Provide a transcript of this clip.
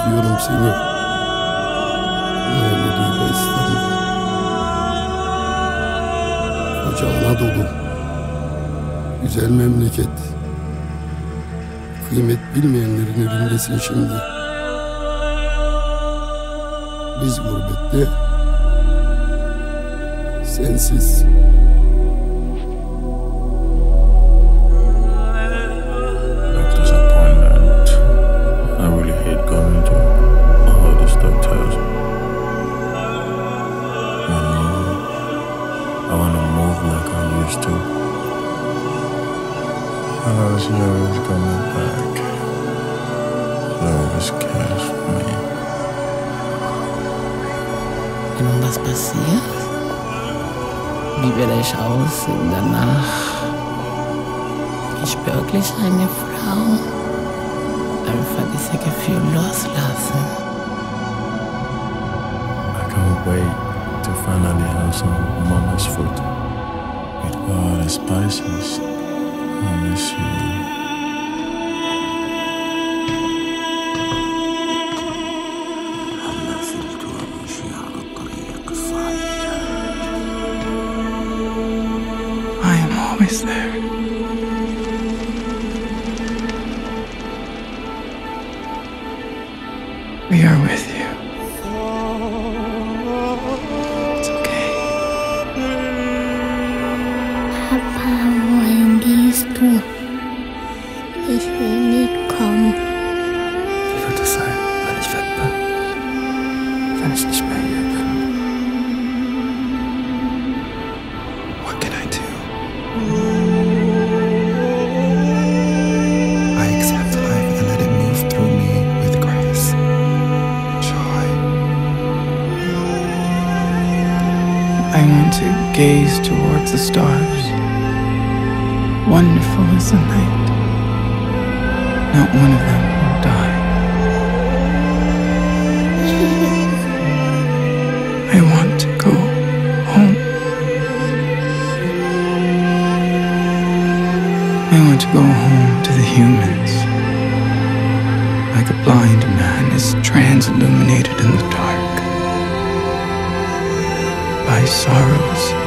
özlüyorum seni. Naileliği İstanbul. Koca Anadolu. Güzel memleket. Kıymet bilmeyenlerin elindesin şimdi. Biz gurbette, sensiz. Doctor's appointment. I really hate going to all these doctors. I wanna move like I used to. How's yours coming back? She always cares for me. Wenn was passiert, wie werde ich aussehen danach? Ich wirklich eine Frau? Einfach diese Gefühl loslassen. I can't wait to finally have some mama's food with all the spices. I miss you. I am always there. We are with you. It's okay. Papa, wohin gehst du? Ich will mitkommen. Wie wird es sein, wenn ich weg bin? Wenn ich nicht mehr hier bin? What can I do? I accept life and let it move through me with grace, joy. I want to gaze towards the stars. Wonderful is the night. Not one of them will die. I want to go home. I want to go home to the humans. Like a blind man is trans-illuminated in the dark by sorrows